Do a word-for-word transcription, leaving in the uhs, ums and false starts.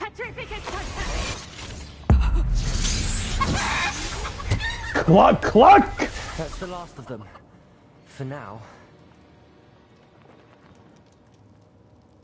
Cluck, cluck! That's the last of them. For now.